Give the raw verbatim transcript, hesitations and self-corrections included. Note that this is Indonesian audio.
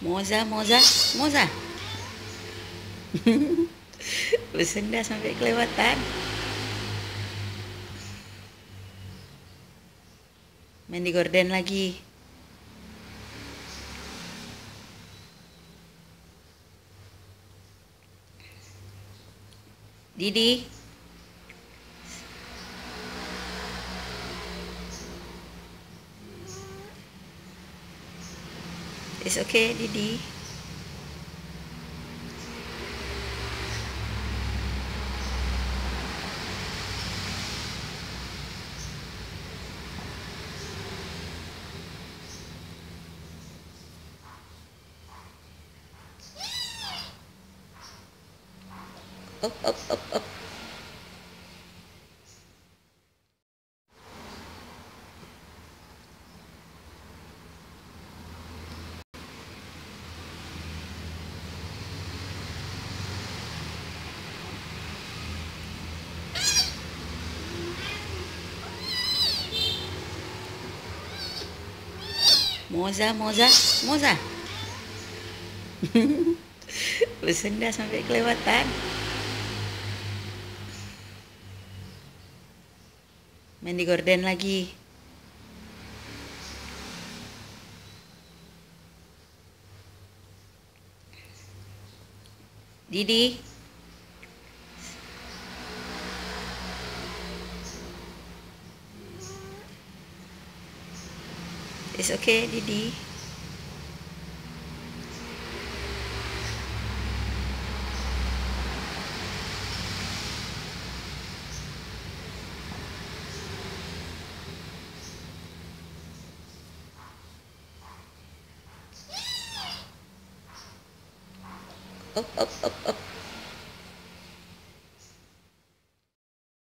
Moza, Moza, Moza. Bosan dah sampai kelewatan. Main di gorden lagi. Didi. It's okay, Didi. Up, up, up, up. Moza, Moza, Moza. Bosan dah sampai kelewatan. Main di gorden lagi. Didi. It's okay, Didi. Up, up, up, up.